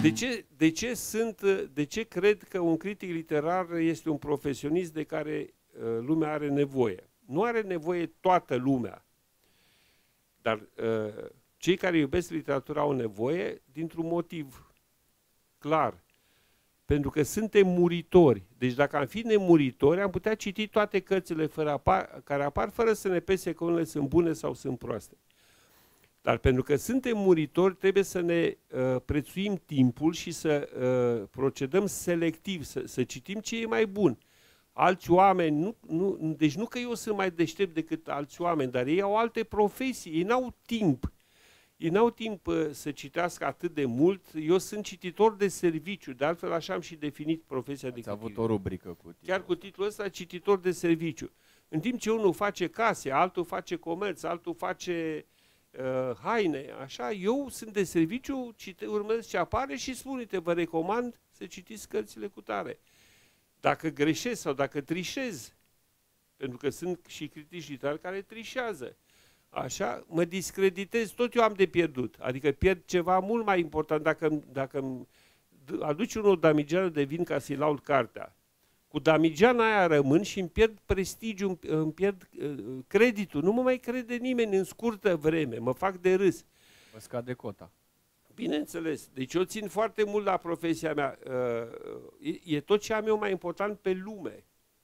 De ce cred că un critic literar este un profesionist de care lumea are nevoie? Nu are nevoie toată lumea, dar cei care iubesc literatura au nevoie dintr-un motiv clar. Pentru că suntem muritori. Deci dacă am fi nemuritori, am putea citi toate cărțile care apar fără să ne pese că unele sunt bune sau sunt proaste. Dar pentru că suntem muritori, trebuie să ne prețuim timpul și să procedăm selectiv, să citim ce e mai bun. Alți oameni, deci nu că eu sunt mai deștept decât alți oameni, dar ei au alte profesii, ei n-au timp. Ei n-au timp să citească atât de mult. Eu sunt cititor de serviciu, de altfel așa am și definit profesia de critic. Ați avut o rubrică cu titlul. Chiar cu titlul ăsta, cititor de serviciu. În timp ce unul face case, altul face comerț, altul face haine, așa, eu sunt de serviciu, urmăresc ce apare și spun, uite, vă recomand să citiți cărțile cu tare. Dacă greșesc sau dacă trișez, pentru că sunt și critici literari care trișează, așa, mă discreditez, tot eu am de pierdut. Adică pierd ceva mult mai important dacă îmi aduci unul o damigeană de vin ca să-i laud cartea. Cu damigeana aia rămân și îmi pierd prestigiul, îmi pierd creditul. Nu mă mai crede nimeni în scurtă vreme, mă fac de râs. Vă scade cota. Bineînțeles. Deci eu țin foarte mult la profesia mea. E tot ce am eu mai important pe lume.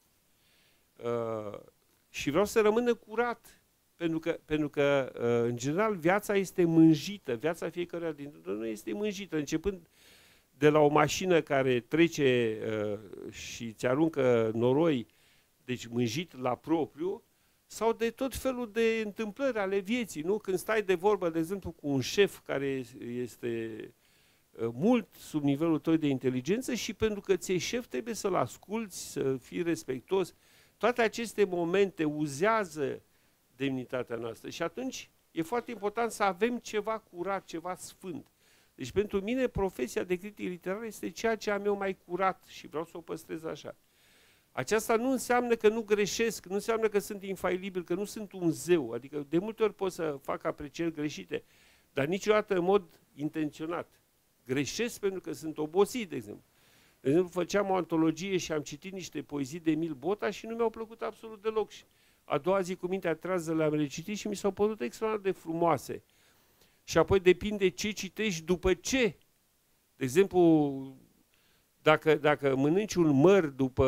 Și vreau să rămână curat. Pentru că, în general, viața este mânjită. Viața fiecăruia dintre noi este mânjită. Începând de la o mașină care trece și îți aruncă noroi, deci mânjit la propriu, sau de tot felul de întâmplări ale vieții, nu? Când stai de vorbă, de exemplu, cu un șef care este mult sub nivelul tău de inteligență și pentru că ți-e șef trebuie să-l asculți, să fii respectos. Toate aceste momente uzează demnitatea noastră și atunci e foarte important să avem ceva curat, ceva sfânt. Deci pentru mine profesia de critic literar este ceea ce am eu mai curat și vreau să o păstrez așa. Aceasta nu înseamnă că nu greșesc, nu înseamnă că sunt infailibil, că nu sunt un zeu. Adică de multe ori pot să fac aprecieri greșite, dar niciodată în mod intenționat. Greșesc pentru că sunt obosit, de exemplu. De exemplu, făceam o antologie și am citit niște poezii de Emil Bota și nu mi-au plăcut absolut deloc. A doua zi cu mintea trează le-am recitit și mi s-au părut extraordinar de frumoase. Și apoi depinde ce citești după ce. De exemplu, dacă mănânci un măr după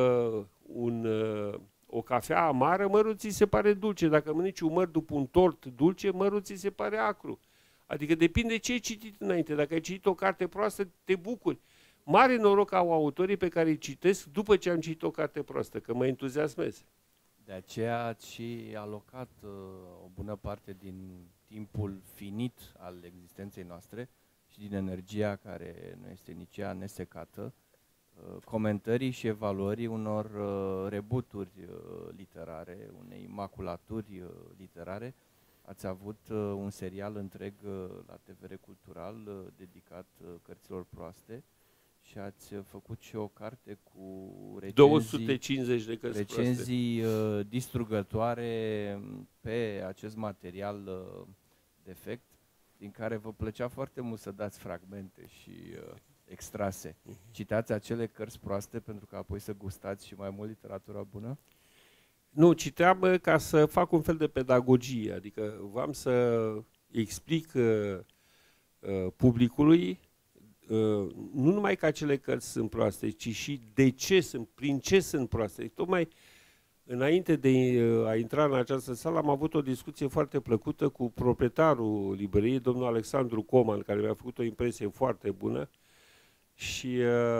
o cafea amară, mărul ți se pare dulce. Dacă mănânci un măr după un tort dulce, mărul ți se pare acru. Adică depinde ce ai citit înainte. Dacă ai citit o carte proastă, te bucuri. Mare noroc au autorii pe care îi citesc după ce am citit o carte proastă, că mă entuziasmez. De aceea ați și alocat o bună parte din timpul finit al existenței noastre și din energia care nu este nici ea nesecată, comentării și evaluării unor rebuturi literare, unei maculaturi literare. Ați avut un serial întreg la TVR Cultural dedicat cărților proaste și ați făcut și o carte cu recenzii, 250 de cărți recenzii distrugătoare pe acest material defect, din care vă plăcea foarte mult să dați fragmente și extrase. Citați acele cărți proaste pentru că apoi să gustați și mai mult literatura bună? Nu, citeam ca să fac un fel de pedagogie, adică v-am să explic publicului nu numai că acele cărți sunt proaste, ci și de ce sunt, prin ce sunt proaste. Tocmai înainte de a intra în această sală am avut o discuție foarte plăcută cu proprietarul librăriei, domnul Alexandru Coman, care mi-a făcut o impresie foarte bună și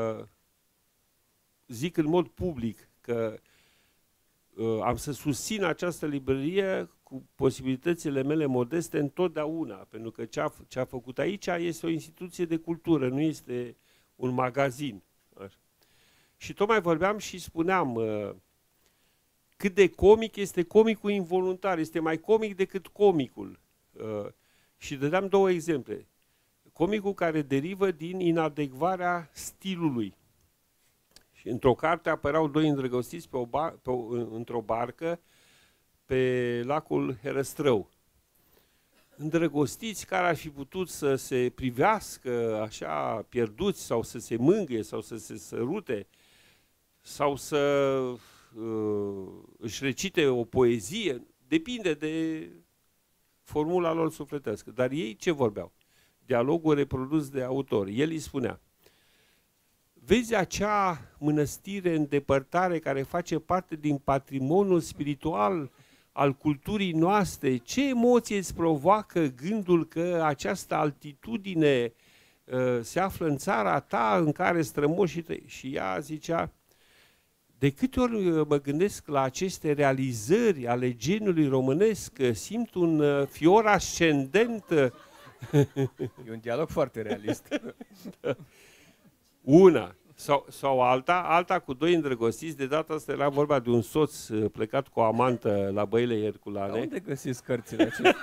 zic în mod public că am să susțin această librărie cu posibilitățile mele modeste întotdeauna, pentru că ce a făcut aici este o instituție de cultură, nu este un magazin. Așa. Și tocmai vorbeam și spuneam cât de comic este comicul involuntar, este mai comic decât comicul. Și dădeam două exemple. Comicul care derivă din inadecvarea stilului. Și într-o carte apăreau doi îndrăgostiți într-o barcă pe lacul Herăstrău. îndrăgostiți care ar fi putut să se privească așa pierduți sau să se mângâie sau să se sărute sau să își recite o poezie, depinde de formula lor sufletească. Dar ei ce vorbeau? Dialogul reprodus de autor. El îi spunea: vezi acea mănăstire în depărtare care face parte din patrimoniul spiritual al culturii noastre? Ce emoție îți provoacă gândul că această altitudine se află în țara ta în care strămoșii tăi? Și ea zicea: de câte ori mă gândesc la aceste realizări ale geniului românesc, simt un fior ascendent. E un dialog foarte realist. Una. Sau alta cu doi îndrăgostiți, de data asta era vorba de un soț plecat cu o amantă la Băile Herculane. Dar unde găsiți cărțile acestea?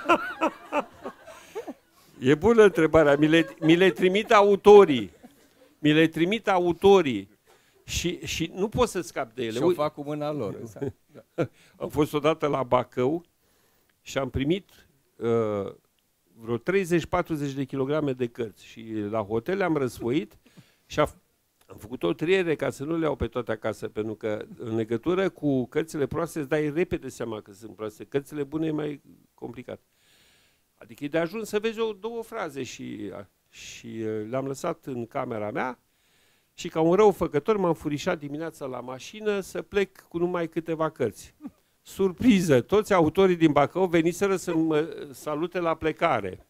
E bună întrebarea, mi le trimit autorii. Mi le trimit autorii. Și nu pot să scap de ele. Și o fac cu mâna lor. Am fost odată la Bacău și am primit vreo 30-40 de kilograme de cărți. Și la hotel am răsfoit și am făcut o triere ca să nu le iau pe toate acasă, pentru că în legătură cu cărțile proaste îți dai repede seama că sunt proaste. Cărțile bune e mai complicat. Adică e de ajuns să vezi două fraze și le-am lăsat în camera mea și ca un răufăcător m-am furișat dimineața la mașină să plec cu numai câteva cărți. Surpriză! Toți autorii din Bacău veniseră să mă salute la plecare.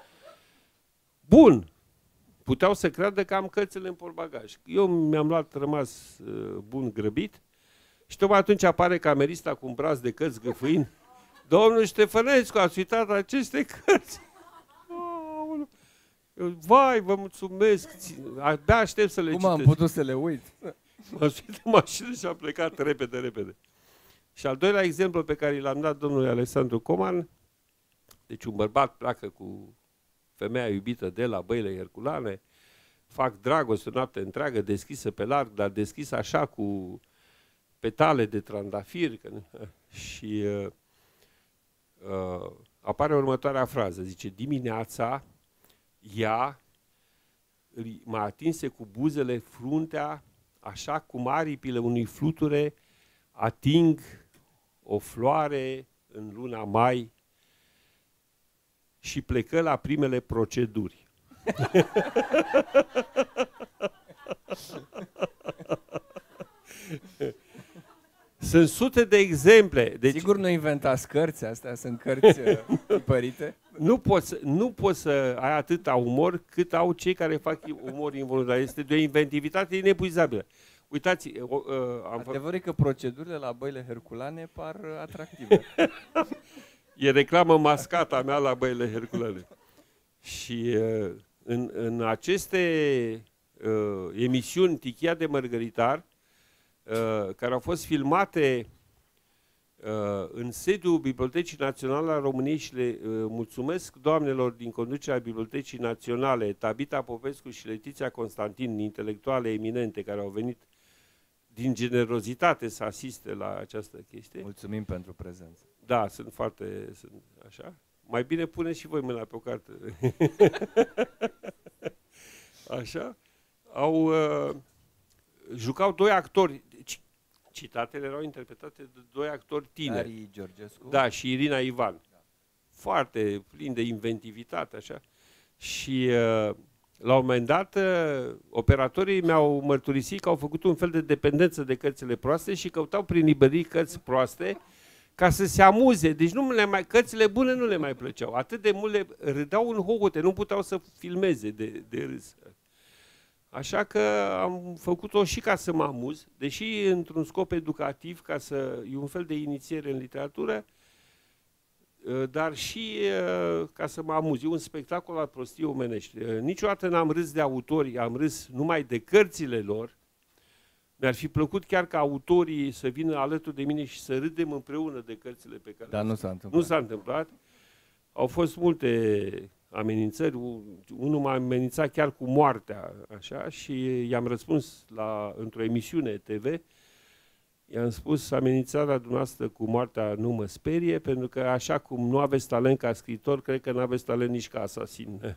Bun! Puteau să creadă că am cărțile în portbagaj. Eu mi-am rămas bun grăbit și tocmai atunci apare camerista cu un braț de cărți gâfâind: domnul Ștefănescu, ați uitat aceste cărți? Vai, vă mulțumesc, abia aștept să le citesc. Cum am putut să le uit? M-am suit în mașină și am plecat repede. Și al doilea exemplu pe care l-am dat domnului Alexandru Coman, deci un bărbat pleacă cu femeia iubită de la Băile Herculane, fac dragoste o noapte întreagă, deschisă pe larg, dar deschisă așa cu petale de trandafir, și apare următoarea frază, zice: dimineața ea m-a atinse cu buzele fruntea, așa cum aripile unui fluture ating o floare în luna mai, și plecă la primele proceduri. Sunt sute de exemple. Deci, sigur nu inventați cărți, astea sunt cărți tipărite? Nu poți să ai atâta umor cât au cei care fac umor involuntar. Este de o inventivitate inepuizabilă. Uitați, adevărul e că procedurile la Băile Herculane par atractive. E reclamă mascata mea la Băile Herculane. Și în aceste emisiuni Tichia de Mărgăritar, care au fost filmate în sediul Bibliotecii Naționale a României, și le mulțumesc doamnelor din conducerea Bibliotecii Naționale, Tabita Popescu și Letiția Constantin, intelectuale eminente care au venit din generozitate să asiste la această chestie. Mulțumim pentru prezență. Da, sunt așa. Mai bine puneți și voi mâna pe o carte. Așa. Jucau doi actori. Citatele erau interpretate de doi actori tineri. Ari Georgescu. Da, și Irina Ivan. Da. Foarte plin de inventivitate, așa. Și la un moment dat, operatorii mi-au mărturisit că au făcut un fel de dependență de cărțile proaste și căutau prin librării cărți proaste ca să se amuze. Deci cărțile bune nu le mai plăceau. Atât de mult le râdeau în hohote, nu puteau să filmeze de râs. Așa că am făcut-o și ca să mă amuz, deși într-un scop educativ, e un fel de inițiere în literatură, dar și ca să mă amuz. E un spectacol al prostiei omenești. Niciodată n-am râs de autori, am râs numai de cărțile lor. Mi-ar fi plăcut chiar ca autorii să vină alături de mine și să râdem împreună de cărțile pe care... Dar nu s-a întâmplat. Nu s-a întâmplat. Au fost multe amenințări. Unul m-a amenințat chiar cu moartea, așa, și i-am răspuns într-o emisiune TV I-am spus, amenințarea dumneavoastră cu moartea nu mă sperie, pentru că așa cum nu aveți talent ca scriitor, cred că nu aveți talent nici ca asasin.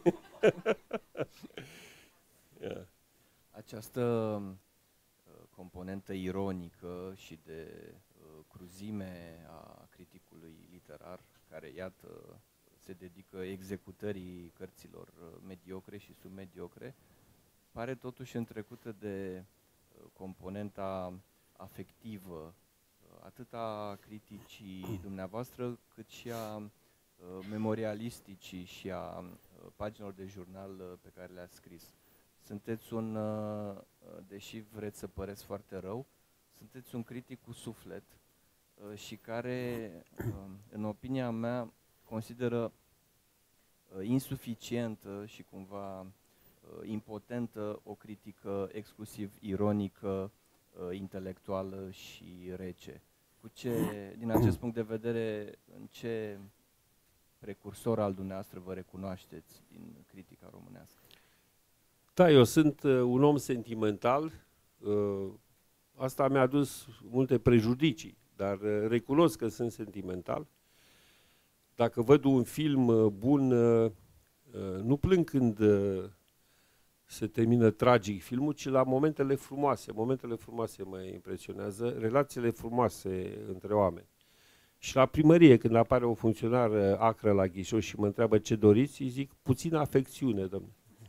Această componentă ironică și de cruzime a criticului literar, care, iată, se dedică executării cărților mediocre și submediocre, pare totuși întrecută de componenta afectivă, atât a criticii dumneavoastră, cât și a memorialisticii și a paginilor de jurnal pe care le-ați scris. Sunteți un, deși vreți să păreți foarte rău, sunteți un critic cu suflet și care, în opinia mea, consideră insuficientă și cumva impotentă o critică exclusiv ironică, intelectuală și rece. Cu ce, din acest punct de vedere, în ce precursor al dumneavoastră vă recunoașteți din critica românească? Da, eu sunt un om sentimental. Asta mi-a adus multe prejudicii, dar recunosc că sunt sentimental. Dacă văd un film bun, nu plâng când se termină tragic filmul, ci la momentele frumoase. Momentele frumoase mă impresionează, relațiile frumoase între oameni. Și la primărie, când apare o funcționară acră la ghișeu și mă întreabă ce doriți, îi zic puțină afecțiune, domnule.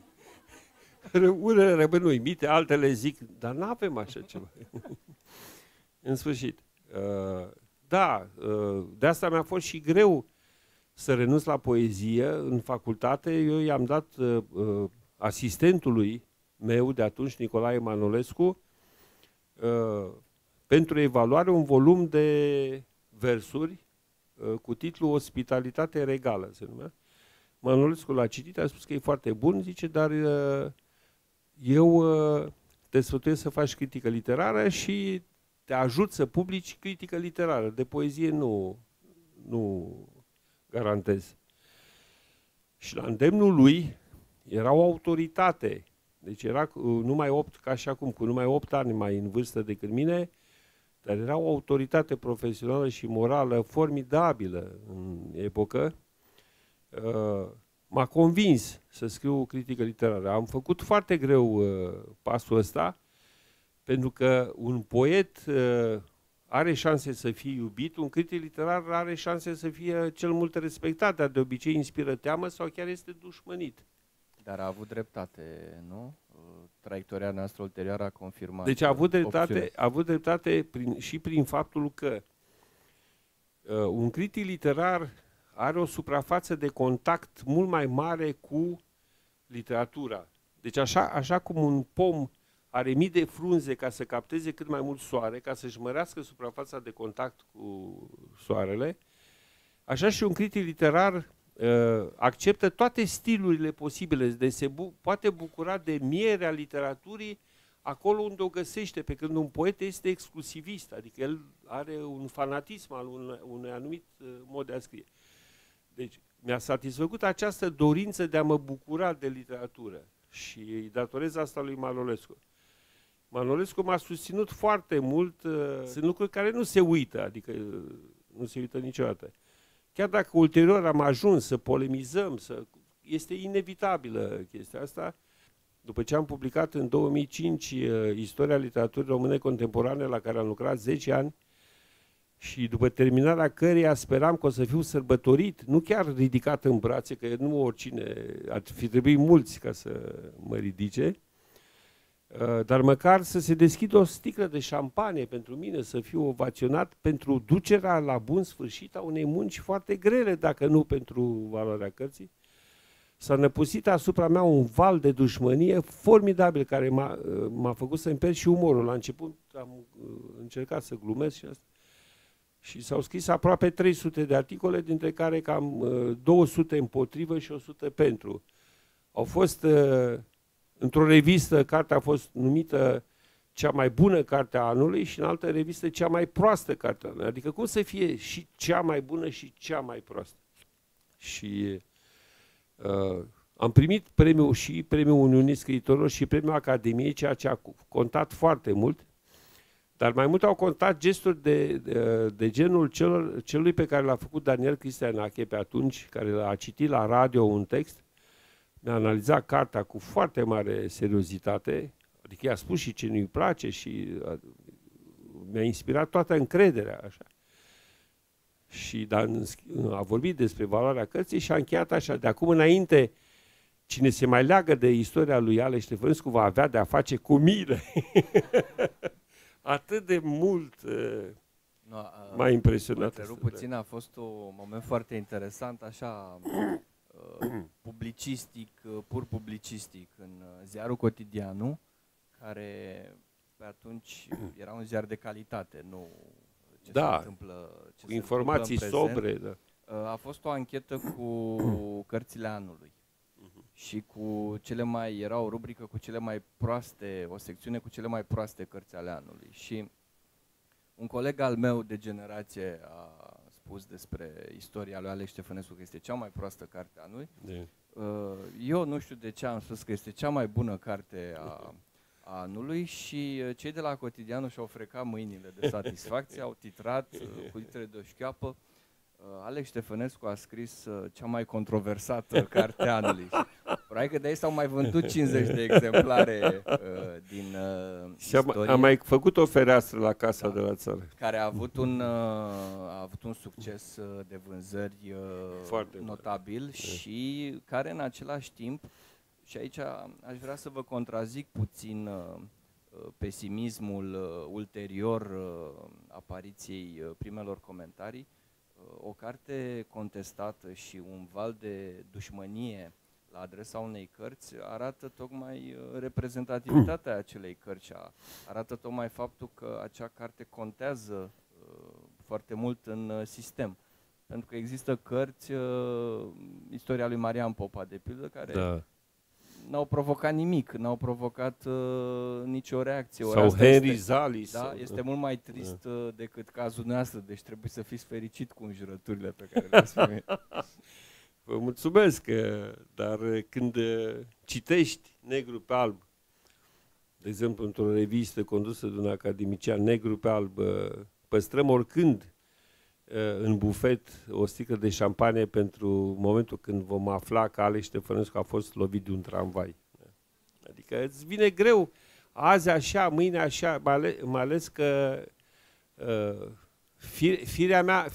Unele rămân uimite, altele zic, dar n-avem așa ceva. În sfârșit. Da, de asta mi-a fost și greu să renunț la poezie în facultate. Eu i-am dat asistentului meu de atunci, Nicolae Manolescu, pentru evaluare un volum de versuri cu titlul Ospitalitate regală, se numea. Manolescu l-a citit, a spus că e foarte bun, zice, dar eu te sfătuiesc să faci critică literară și te ajut să publici critică literară. De poezie nu garantez. Și la îndemnul lui era o autoritate. Deci era numai 8, ca și acum, cu numai 8 ani mai în vârstă decât mine, dar era o autoritate profesională și morală formidabilă în epocă. M-a convins să scriu o critică literară. Am făcut foarte greu pasul ăsta, pentru că un poet are șanse să fie iubit, un critic literar are șanse să fie cel mult respectat, dar de obicei inspiră teamă sau chiar este dușmănit. Dar a avut dreptate, nu? Traiectoria noastră ulterioară a confirmat. Deci a avut dreptate și prin faptul că un critic literar are o suprafață de contact mult mai mare cu literatura. Deci așa cum un pom are mii de frunze ca să capteze cât mai mult soare, ca să-și mărească suprafața de contact cu soarele, așa și un critic literar acceptă toate stilurile posibile, deci poate bucura de mierea literaturii acolo unde o găsește, pe când un poet este exclusivist, adică el are un fanatism al unui anumit mod de a scrie. Deci mi-a satisfăcut această dorință de a mă bucura de literatură și îi datorez asta lui Manolescu. Manolescu m-a susținut foarte mult, sunt lucruri care nu se uită, adică nu se uită niciodată. Chiar dacă ulterior am ajuns să polemizăm, este inevitabilă chestia asta. După ce am publicat în 2005 Istoria literaturii române contemporane, la care am lucrat 10 ani, și după terminarea căreia speram că o să fiu sărbătorit, nu chiar ridicat în brațe, că nu oricine, ar fi trebuit mulți ca să mă ridice, dar măcar să se deschidă o sticlă de șampanie pentru mine, să fiu ovaționat pentru ducerea la bun sfârșit a unei munci foarte grele, dacă nu pentru valoarea cărții. S-a năpusit asupra mea un val de dușmănie formidabil care m-a făcut să-mi pierd și umorul. La început am încercat să glumesc și asta. Și s-au scris aproape 300 de articole, dintre care cam 200 împotrivă și 100 pentru. Au fost, într-o revistă, cartea a fost numită cea mai bună carte a anului și în altă revistă cea mai proastă carte a anului. Adică cum să fie și cea mai bună și cea mai proastă? Și am primit premiul și premiul Uniunii Scriitorilor și premiul Academiei, ceea ce a contat foarte mult. Dar mai mult au contat gesturi de genul celui pe care l-a făcut Daniel Cristianache pe atunci, care a citit la radio un text, mi-a analizat cartea cu foarte mare seriozitate, adică i-a spus și ce nu-i place și mi-a inspirat toată încrederea, așa. Și a vorbit despre valoarea cărții și a încheiat așa: de acum înainte, cine se mai leagă de istoria lui Alex Ștefănescu va avea de a face cu mine. Atât de mult m-a impresionat. Puțin, a fost un moment foarte interesant, așa, publicistic, pur publicistic, în ziarul Cotidianul, care pe atunci era un ziar de calitate, nu ce se întâmplă, cu informații sobre. Da. A fost o anchetă cu cărțile anului. Și cu cele mai, era o rubrică cu cele mai proaste, o secțiune cu cele mai proaste cărți ale anului. Și un coleg al meu de generație a spus despre istoria lui Alex Ștefănescu că este cea mai proastă carte a anului. Eu nu știu de ce am spus că este cea mai bună carte a anului și cei de la Cotidianul și-au frecat mâinile de satisfacție, au titrat cu litere de o șchioapă: Alex Ștefănescu a scris cea mai controversată carte a anului. Probabil că de aici s-au mai vândut 50 de exemplare din istorie. Am mai făcut o fereastră la Casa de la Țară. Care a avut un succes de vânzări foarte notabil și care în același timp, și aici aș vrea să vă contrazic puțin pesimismul ulterior apariției primelor comentarii, o carte contestată și un val de dușmănie la adresa unei cărți arată tocmai reprezentativitatea acelei cărți, arată tocmai faptul că acea carte contează foarte mult în sistem. Pentru că există cărți, istoria lui Marian Popa, de pildă, care n-au provocat nimic, n-au provocat nicio reacție. Sau Henry Zali. Este mult mai trist decât cazul nostru, deci trebuie să fiți fericit cu înjurăturile pe care le-ați primit. Vă mulțumesc, dar când citești negru pe alb, de exemplu într-o revistă condusă de un academician, negru pe alb, păstrăm oricând în bufet o sticlă de șampanie pentru momentul când vom afla că Alex Ștefănescu a fost lovit de un tramvai. Adică îți vine greu, azi așa, mâine așa, mai ales că firea mea...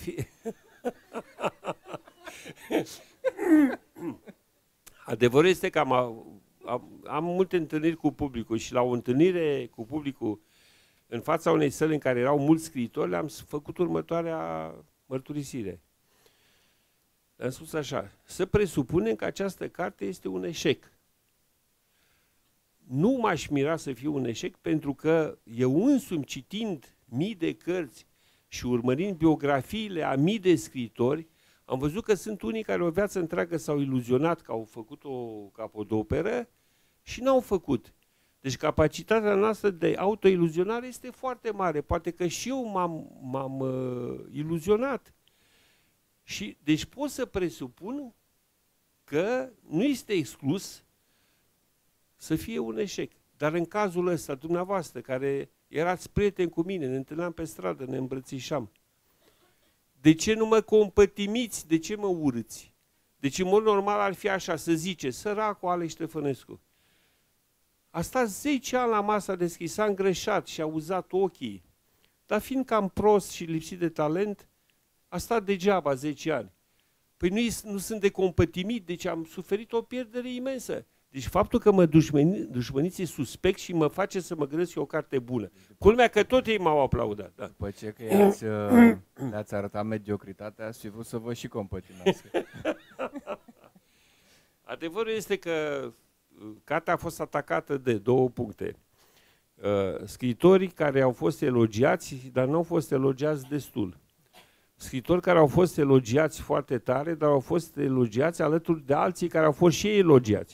Adevărul este că am multe întâlniri cu publicul și la o întâlnire cu publicul în fața unei săli în care erau mulți scriitori, le-am făcut următoarea mărturisire. Le-am spus așa: să presupunem că această carte este un eșec. Nu m-aș mira să fie un eșec, pentru că eu însumi, citind mii de cărți și urmărind biografiile a mii de scriitori, am văzut că sunt unii care o viață întreagă s-au iluzionat că au făcut o capodoperă și n-au făcut. Deci capacitatea noastră de autoiluzionare este foarte mare. Poate că și eu m-am iluzionat. Și deci pot să presupun că nu este exclus să fie un eșec. Dar în cazul ăsta, dumneavoastră, care erați prieteni cu mine, ne întâlneam pe stradă, ne îmbrățișam, de ce nu mă compătimiți? De ce mă urâți? Deci, în mod normal, ar fi așa, să zice: săracul Alex Ștefănescu a stat 10 ani la masa deschisă, a îngreșat și a uzat ochii, dar fiind cam prost și lipsit de talent, a stat degeaba 10 ani. Păi nu sunt de compătimit, deci am suferit o pierdere imensă. Deci faptul că mă dușmăniți e suspect și mă face să mă gândesc o carte bună. Culmea că tot ei m-au aplaudat. Da. După ce că le-ați arătat mediocritatea, ați fi vrut să vă și compătimească. Adevărul este că cartea a fost atacată de 2 puncte. Scriitorii care au fost elogiați, dar nu au fost elogiați destul. Scriitori care au fost elogiați foarte tare, dar au fost elogiați alături de alții care au fost și ei elogiați.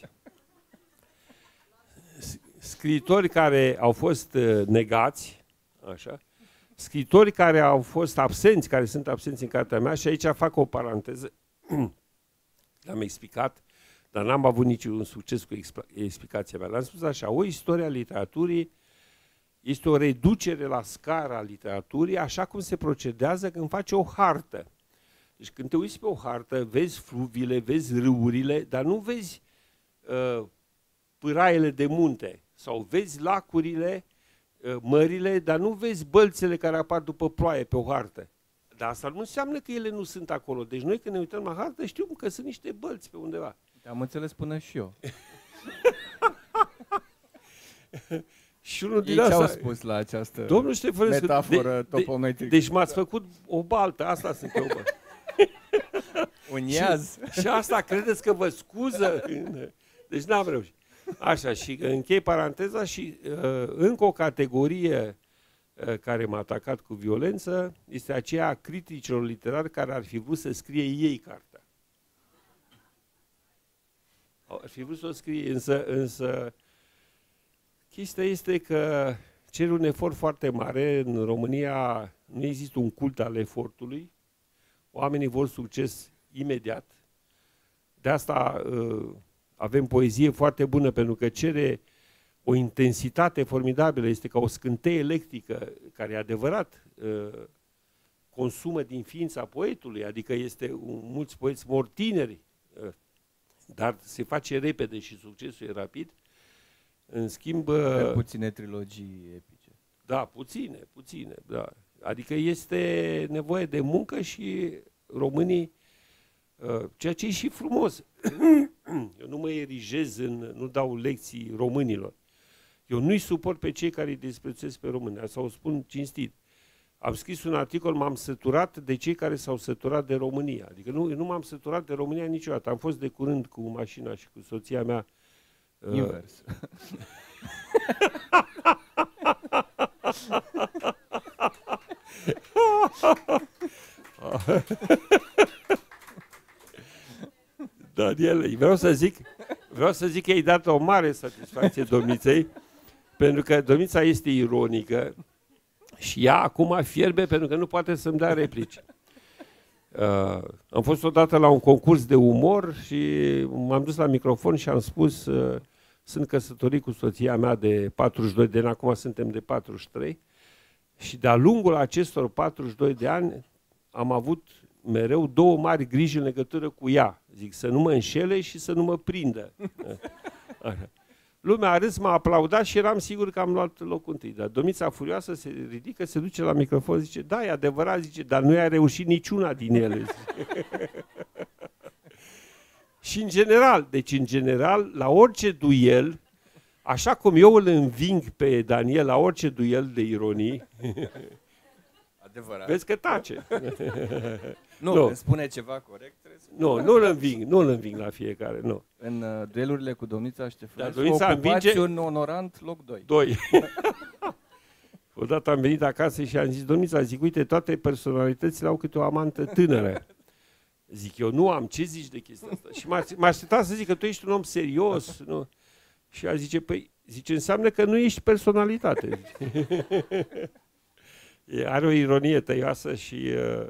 Scriitori care au fost negați, așa, scriitori care au fost absenți, care sunt absenți în cartea mea, și aici fac o paranteză, l-am explicat, dar n-am avut niciun succes cu explicația mea. L-am spus așa: o istorie a literaturii Este o reducere la scara literaturii, așa cum se procedează când faci o hartă. Deci când te uiți pe o hartă, vezi fluviile, vezi râurile, dar nu vezi pâraiele de munte sau vezi lacurile, mările, dar nu vezi bălțele care apar după ploaie pe o hartă. Dar asta nu înseamnă că ele nu sunt acolo. Deci noi când ne uităm la hartă știm că sunt niște bălți pe undeva. Am înțeles până și eu. Și unul din Ei asta, ce-au spus la această domnul Ștefănescu, metaforă topometrică? Deci m-ați făcut o baltă, asta sunt eu, bă. Un iaz. Și asta credeți că vă scuză? Deci n-am reușit. Așa, și închei paranteza și încă o categorie care m-a atacat cu violență este aceea a criticilor literari care ar fi vrut să scrie ei cartea. Ar fi vrut să o scrie, însă chestia este că cer un efort foarte mare. În România nu există un cult al efortului. Oamenii vor succes imediat. De asta avem poezie foarte bună, pentru că cere o intensitate formidabilă. Este ca o scânteie electrică, care e adevărat consumă din ființa poetului, adică mulți poeți mor tineri, dar se face repede și succesul e rapid. În schimb... puține trilogii epice. Da, puține, da. Adică este nevoie de muncă și românii, ceea ce e și frumos. Eu nu mă erigez, nu dau lecții românilor. Eu nu-i suport pe cei care îi disprețuiesc pe români. Asta o spun cinstit. Am scris un articol, m-am săturat de cei care s-au săturat de România. Adică nu m-am săturat de România niciodată. Am fost de curând cu mașina și cu soția mea. Invers. Daniel, vreau să zic că i-ai dat o mare satisfacție domniței, pentru că domnița este ironică și ea acum fierbe pentru că nu poate să-mi dea replici. Am fost odată la un concurs de umor și m-am dus la microfon și am spus sunt căsătorit cu soția mea de 42 de ani, acum suntem de 43 și de-a lungul acestor 42 de ani am avut mereu două mari griji în legătură cu ea. Zic, să nu mă înșele și să nu mă prindă. Așa. Lumea a râs, m-a aplaudat și eram sigur că am luat locul întâi. Dar domnița furioasă se ridică, se duce la microfon, zice, da, e adevărat, zice, dar nu i-a reușit niciuna din ele. Și în general, la orice duel, așa cum eu îl înving pe Daniel la orice duel de ironii, adevărat. Vezi că tace. Nu, îmi spune ceva corect. Nu îl înving la fiecare, nu. În duelurile cu domnița Ștefănescu, domnița ocupați un onorant loc 2. 2. Odată am venit acasă și am zis, domnița, zic, uite, toate personalitățile au câte o amantă tânără. Zic, eu nu am, ce zici de chestia asta? Și m-a așteptat să zic că tu ești un om serios, nu? Și a zice, păi, înseamnă că nu ești personalitate. Are o ironie tăioasă și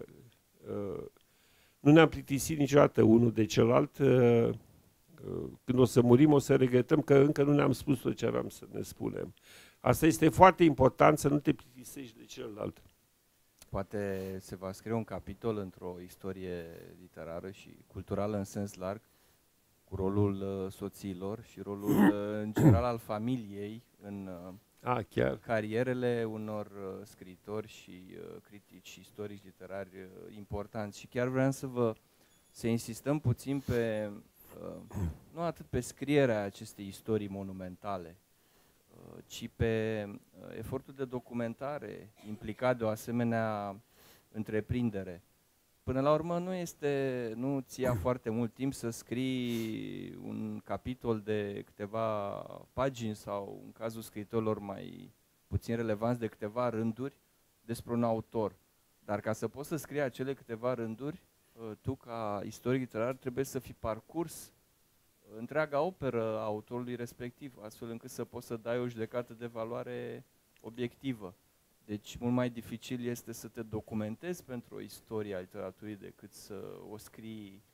nu ne-am plictisit niciodată unul de celălalt. Când o să murim, o să regretăm că încă nu ne-am spus tot ce aveam să ne spunem. Asta este foarte important, să nu te plictisești de celălalt. Poate se va scrie un capitol într-o istorie literară și culturală în sens larg cu rolul soțiilor și rolul în general al familiei în carierele unor scriitori și critici istorici literari importanți. Și chiar vreau să insistăm puțin pe, nu atât pe scrierea acestei istorii monumentale, ci pe efortul de documentare implicat de o asemenea întreprindere. Până la urmă nu ți ia foarte mult timp să scrii un capitol de câteva pagini sau, în cazul scriitorilor mai puțin relevanți, de câteva rânduri despre un autor. Dar ca să poți să scrii acele câteva rânduri, tu ca istoric literar trebuie să fii parcurs întreaga operă a autorului respectiv, astfel încât să poți să dai o judecată de valoare obiectivă. Deci mult mai dificil este să te documentezi pentru o istorie a literaturii decât să o scrii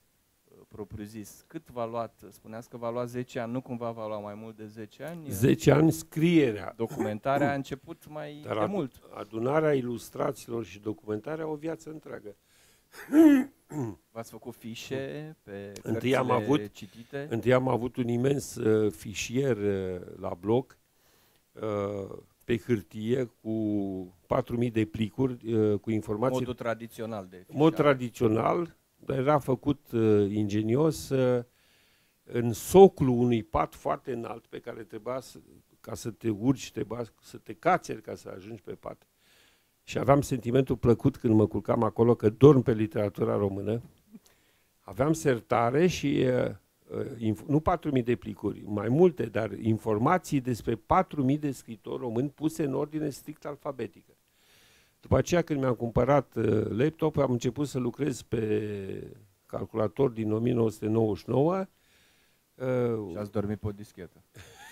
propriu-zis. Cât v-a luat? Spuneați că v-a luat 10 ani, nu cumva v-a luat mai mult de 10 ani? 10 ani scrierea. Documentarea a început mai de mult. Adunarea ilustrațiilor și documentarea o viață întreagă. V-ați făcut fișe pe citite? Întâi am avut un imens fișier la bloc, pe hârtie, cu 4.000 de plicuri, cu informații. Modul tradițional de fișare. Mod tradițional, dar era făcut ingenios în soclul unui pat foarte înalt pe care trebuia ca să te urci, trebuia să te cațeri ca să ajungi pe pat. Și aveam sentimentul plăcut când mă culcam acolo că dorm pe literatura română. Aveam sertare și nu 4.000 de plicuri, mai multe, dar informații despre 4.000 de scriitori români puse în ordine strict alfabetică. După aceea, când mi-am cumpărat laptop, am început să lucrez pe calculator din 1999. Și ați dormit pe o dischetă.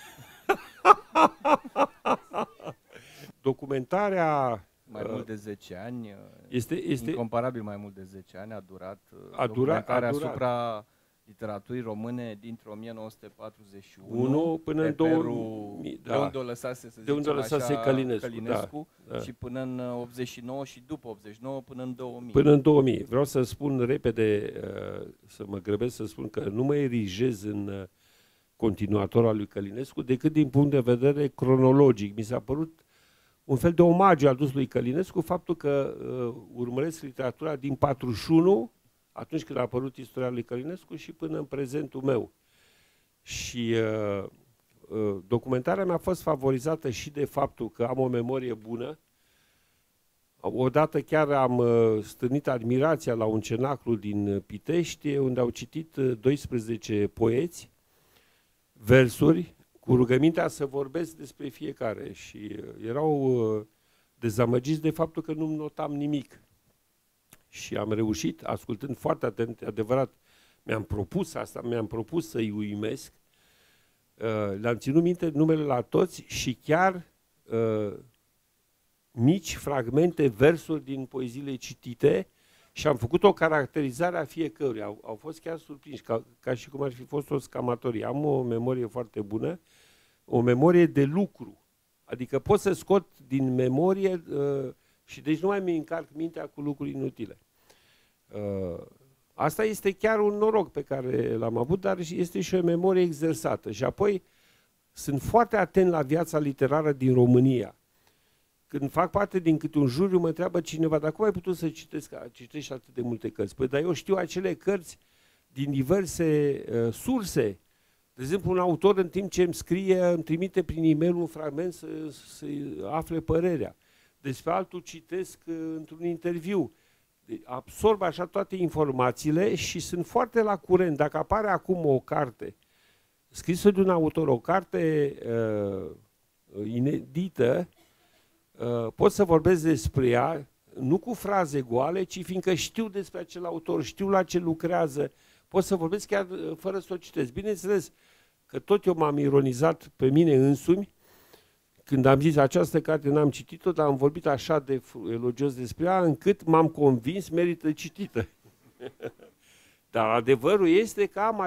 Documentarea... Mai mult de 10 ani, este incomparabil mai mult de 10 ani, a durat documentarea asupra literaturii române dintre 1941 până în 2000, de unde o lăsase, să zicem așa, Călinescu da. Și până în 89 și după 89 până în 2000. Până în 2000. Vreau să spun repede, să mă grăbesc să spun că nu mă erigez în continuator al lui Călinescu decât din punct de vedere cronologic. Mi s-a părut un fel de omagiu adus lui Călinescu faptul că urmăresc literatura din 41, atunci când a apărut istoria lui Călinescu, și până în prezentul meu. Și documentarea mea a fost favorizată și de faptul că am o memorie bună. Odată chiar am stârnit admirația la un cenaclu din Pitești, unde au citit 12 poeți, versuri, cu rugămintea să vorbesc despre fiecare, și erau dezamăgiți de faptul că nu notam nimic. Și am reușit, ascultând foarte atent, adevărat, mi-am propus asta, mi-am propus să-i uimesc, le-am ținut minte numele la toți și chiar mici fragmente, versuri din poeziile citite, și am făcut o caracterizare a fiecăruia. Au fost chiar surprinși, ca și cum ar fi fost o scamatorie. Am o memorie foarte bună, o memorie de lucru. Adică pot să scot din memorie și deci nu mai mi încarc mintea cu lucruri inutile. Asta este chiar un noroc pe care l-am avut, dar este și o memorie exersată. Și apoi sunt foarte atent la viața literară din România. Când fac parte din câte un juriu, mă întreabă cineva, dar cum ai putut să citești atât de multe cărți? Păi, dar eu știu acele cărți din diverse surse. De exemplu, un autor, în timp ce îmi scrie, îmi trimite prin e-mail un fragment să afle părerea. Despre altul citesc într-un interviu. Absorb așa toate informațiile și sunt foarte la curent. Dacă apare acum o carte scrisă de un autor, o carte inedită, pot să vorbesc despre ea, nu cu fraze goale, ci fiindcă știu despre acel autor, știu la ce lucrează, pot să vorbesc chiar fără să o citesc. Bineînțeles că tot eu m-am ironizat pe mine însumi când am zis această carte n-am citit-o, dar am vorbit așa de elogios despre ea, încât m-am convins merită citită. Dar adevărul este că am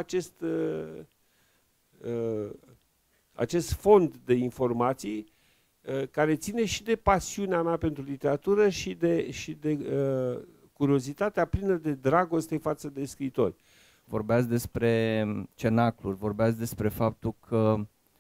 acest fond de informații care ține și de pasiunea mea pentru literatură și de curiozitatea plină de dragoste față de scriitori. Vorbeați despre cenacluri, vorbeați despre faptul că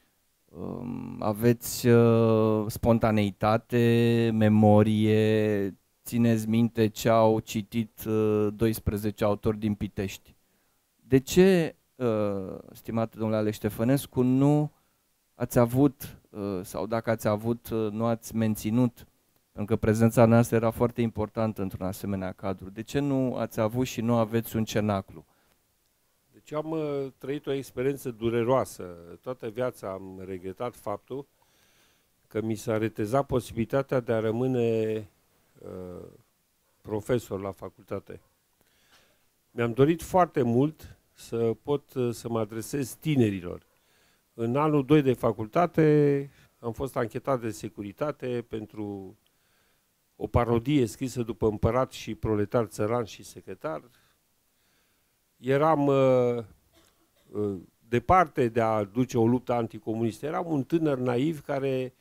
aveți spontaneitate, memorie, țineți minte ce au citit 12 autori din Pitești. De ce, stimate domnule Alex Ștefănescu, nu ați avut, sau dacă ați avut, nu ați menținut, pentru că prezența noastră era foarte importantă într-un asemenea cadru, de ce nu ați avut și nu aveți un cenaclu? Deci am trăit o experiență dureroasă. Toată viața am regretat faptul că mi s-a retezat posibilitatea de a rămâne profesor la facultate. Mi-am dorit foarte mult să pot să mă adresez tinerilor. În anul 2 de facultate am fost anchetat de securitate pentru o parodie scrisă după Împărat și Proletar țăran și secretar. eram departe de a duce o luptă anticomunistă. Eram un tânăr naiv care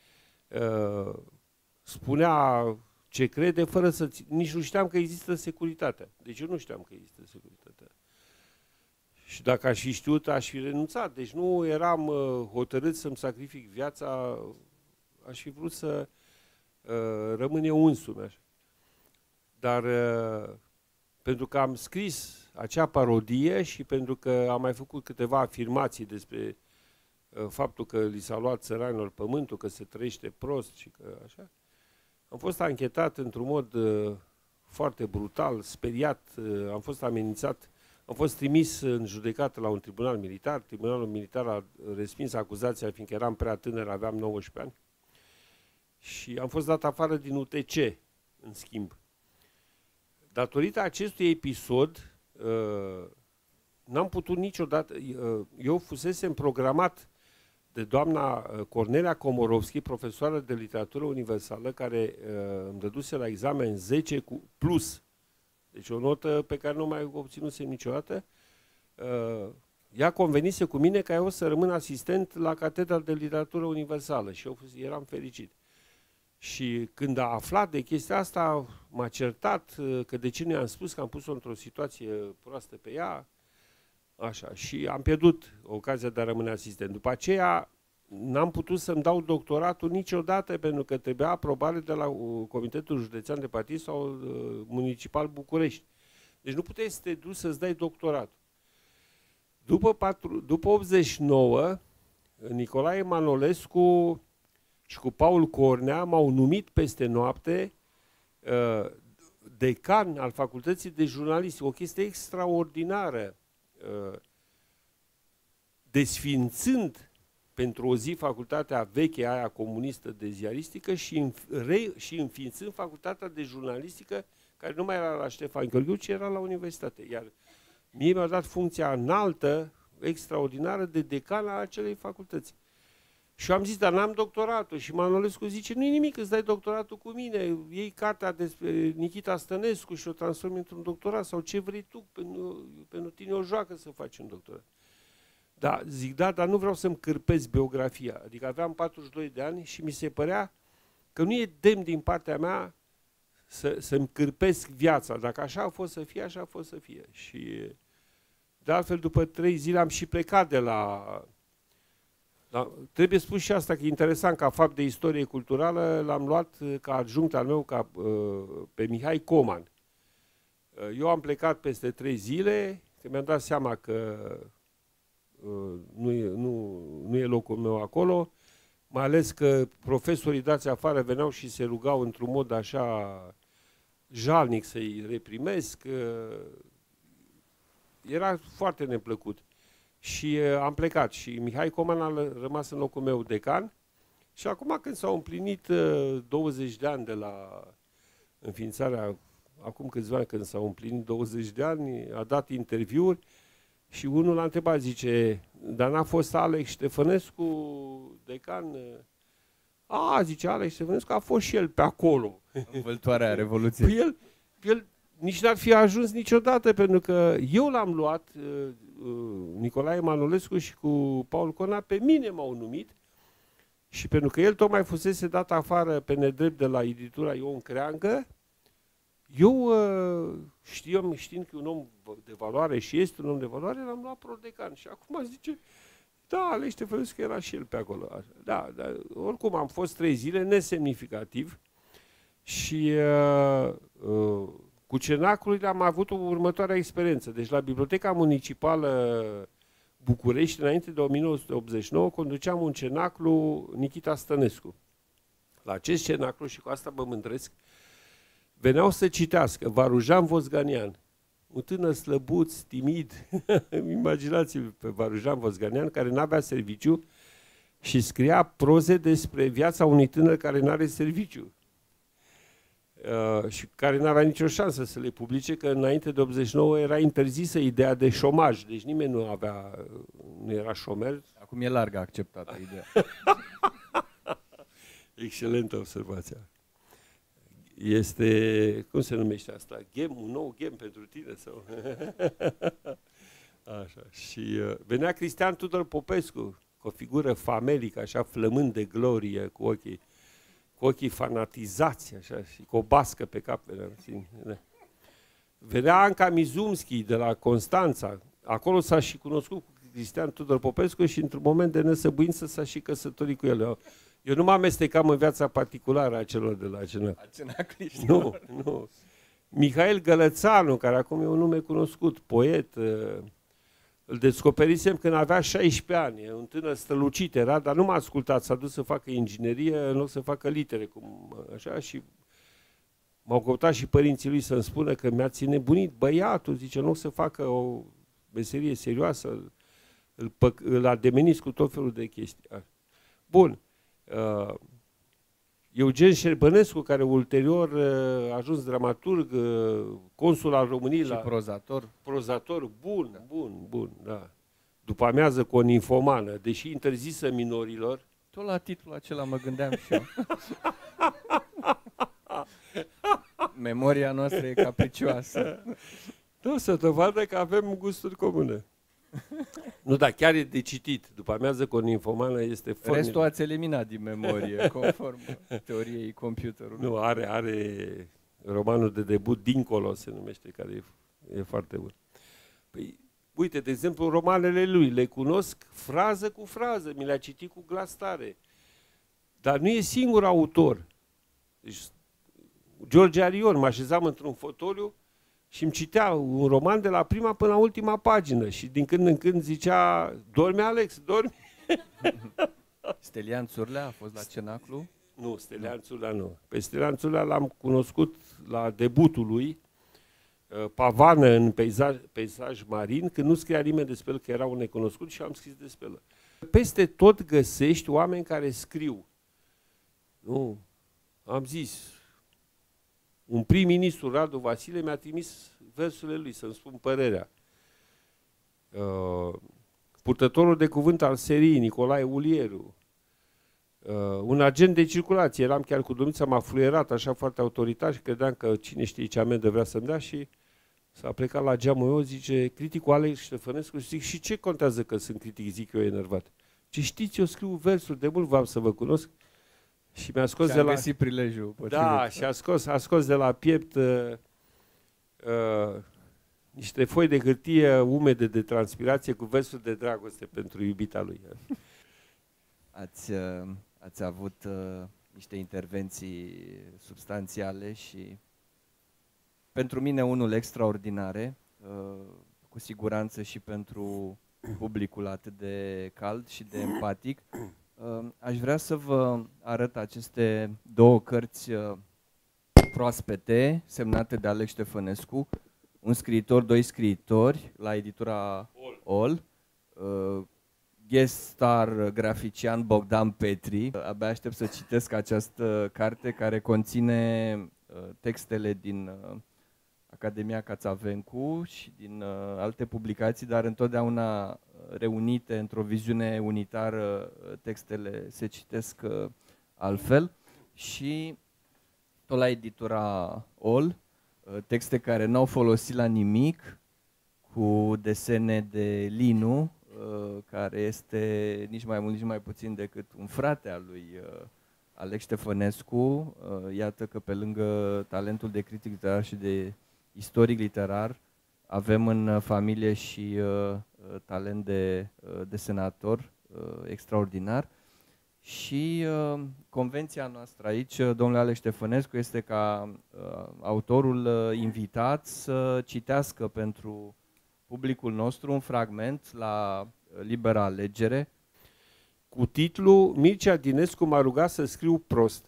spunea ce crede fără să... Nici nu știam că există securitatea. Deci eu nu știam că există securitatea. Și dacă aș fi știut, aș fi renunțat. Deci nu eram hotărât să-mi sacrific viața, aș fi vrut să rămân eu însumi. Așa. Dar pentru că am scris acea parodie și pentru că am mai făcut câteva afirmații despre faptul că li s-a luat țăranilor pământul, că se trăiește prost și că așa, am fost anchetat într-un mod foarte brutal, speriat, am fost amenințat. Am fost trimis în judecată la un tribunal militar. Tribunalul militar a respins acuzația, fiindcă eram prea tânăr, aveam 19 ani. Și am fost dat afară din UTC, în schimb. Datorită acestui episod, n-am putut niciodată... Eu fusesem programat de doamna Cornelia Komorovski, profesoară de literatură universală, care îmi dăduse la examen 10 cu plus. Deci o notă pe care nu mai obținusem niciodată. Ea convenise cu mine că eu o să rămân asistent la catedra de literatură universală și eu eram fericit. Și când a aflat de chestia asta, m-a certat că de ce ne-am spus că am pus-o într-o situație proastă pe ea. Așa. Și am pierdut ocazia de a rămâne asistent. După aceea n-am putut să-mi dau doctoratul niciodată pentru că trebuia aprobare de la Comitetul Județean de Partid sau Municipal București. Deci nu puteai să te duci să-ți dai doctoratul. După 89, Nicolae Manolescu și cu Paul Cornea m-au numit peste noapte decan al Facultății de Jurnalistică. O chestie extraordinară, desfințând pentru o zi facultatea veche, aia comunistă de ziaristică și înființând facultatea de jurnalistică, care nu mai era la Ștefan Gheorghiu, ci era la universitate. Iar mie mi-a dat funcția înaltă, extraordinară, de decan al acelei facultăți. Și am zis, dar n-am doctoratul. Și Manolescu zice, nu-i nimic, îți dai doctoratul cu mine, iei cartea despre Nikita Stănescu și o transformi într-un doctorat, sau ce vrei tu, pentru tine o joacă să faci un doctorat. Da, zic, da, dar nu vreau să-mi cârpesc biografia. Adică aveam 42 de ani și mi se părea că nu e demn din partea mea să-mi cârpesc viața. Dacă așa a fost să fie, așa a fost să fie. Și de altfel, după 3 zile am și plecat de la... Trebuie spus și asta, că e interesant, ca fapt de istorie culturală, l-am luat ca adjunct al meu pe Mihai Coman. Eu am plecat peste 3 zile, că mi-am dat seama că nu e locul meu acolo, mai ales că profesorii dați afară veneau și se rugau într-un mod așa jalnic să-i reprimesc. Era foarte neplăcut. Și am plecat și Mihai Coman a rămas în locul meu decan și acum când s-au împlinit 20 de ani de la înființarea, acum câțiva ani când s-au împlinit 20 de ani, a dat interviuri și unul l-a întrebat, zice, dar n-a fost Alex Ștefănescu decan? Zice, Alex Ștefănescu a fost și el pe acolo. Învăltoarea Revoluției. El nici n-ar fi ajuns niciodată, pentru că eu l-am luat, Nicolae Manolescu și cu Paul Cornea, pe mine m-au numit și pentru că el tocmai fusese dat afară pe nedrept de la editura Ion Creangă, eu știind că e un om de valoare și este un om de valoare, l-am luat prodecan și acum zice, da, Alex Ștefănescu era și el pe acolo. Da, dar oricum am fost 3 zile nesemnificativ și cu cenaclurile am avut o următoare experiență. Deci la Biblioteca Municipală București, înainte de 1989, conduceam un cenaclu Nikita Stănescu. La acest cenaclu, și cu asta mă mândresc, veneau să citească Varujan Vosganian, un tânăr slăbuț, timid, imaginați-vă pe Varujan Vosganian, care n-avea serviciu și scria proze despre viața unui tânăr care n-are serviciu. Și care n-avea nicio șansă să le publice, că înainte de 89 era interzisă ideea de șomaj, deci nimeni nu era șomer. Acum e larg acceptată ideea. Excelentă observația. Este, cum se numește asta? Un nou ghem pentru tine? Sau? Așa. Și venea Cristian Tudor Popescu, cu o figură famelică, așa, flămând de glorie, cu ochii fanatizați, așa, și cu o bască pe cap. Venea Anca Mizumski de la Constanța. Acolo s-a și cunoscut cu Cristian Tudor Popescu și într-un moment de nesăbuință s-a și căsătorit cu el. Eu nu mă amestecam în viața particulară a celor de la Cenacli. Nu. Mihail Gălățanu, care acum e un nume cunoscut, poet, îl descoperisem când avea 16 ani, un tânăr strălucit era, dar nu m-a ascultat, s-a dus să facă inginerie în loc să facă litere, așa, și m-au căutat și părinții lui să-mi spună că mi-ați nebunit băiatul, zice, în loc să facă o meserie serioasă, îl ademeniți cu tot felul de chestii. Bun. Eugen Șerbănescu, care ulterior a ajuns dramaturg, consul al României. Și prozator. Prozator, bun, da. După amiază cu o ninfomană, deși interzisă minorilor. Tot la titlul acela mă gândeam și eu. Memoria noastră e capricioasă. Nu, să dovadă că avem gusturi comune. Nu, dar chiar e de citit. După amiază cu o ninfomană este formidă. Restul ați eliminat din memorie, conform teoriei computerului. Nu, are romanul de debut Dincolo, se numește, care e foarte bun. Păi, uite, de exemplu, romanele lui, le cunosc frază cu frază, mi le-a citit cu glas tare. Dar nu e singur autor. Deci, George Arion, mă așezam într-un fotoliu și îmi citea un roman de la prima până la ultima pagină și din când în când zicea, dormi Alex, dormi. Stelian Țurlea a fost la Cenaclu? Nu, Stelian Țurlea nu. Pe Stelian Țurlea l-am cunoscut la debutul lui, Pavană în peisaj marin, când nu scria nimeni despre el, că era un necunoscut și am scris despre el. Peste tot găsești oameni care scriu. Nu, am zis, un prim-ministru, Radu Vasile, mi-a trimis versurile lui să-mi spun părerea. Purtătorul de cuvânt al seriei, Nicolae Ulieru. Un agent de circulație, eram chiar cu domnița, m-a fluierat așa foarte autoritar și credeam că cine știe ce amendă vrea să-mi dea și s-a plecat la geamul meu, zice, criticul Alex Ștefănescu, și zic, și ce contează că sunt critic, zic eu enervat. Ce știți, eu scriu versuri, de mult v-am să vă cunosc. Și mi-a scos de la... găsit prilejul. Potrivit. Da, și a scos de la piept niște foi de hârtie umede de transpirație cu versuri de dragoste pentru iubita lui. Ați avut niște intervenții substanțiale și pentru mine unul extraordinare, cu siguranță și pentru publicul atât de cald și de empatic. Aș vrea să vă arăt aceste două cărți proaspete, semnate de Alex Ștefănescu, un scriitor, doi scriitori, la editura All, guest star grafician Bogdan Petri. Abia aștept să citesc această carte care conține textele din Academia Cațavencu și din alte publicații, dar întotdeauna reunite într-o viziune unitară, textele se citesc altfel. Și tot la editura All, texte care n-au folosit la nimic, cu desene de Linu, care este nici mai mult, nici mai puțin decât un frate al lui Alex Ștefănescu. Iată că pe lângă talentul de critic literar și de istoric literar, avem în familie și talent de desenator extraordinar. Și convenția noastră aici, domnule Alex Ștefănescu, este ca autorul invitat să citească pentru publicul nostru un fragment la liberă alegere. Cu titlul Mircea Dinescu m-a rugat să scriu prost.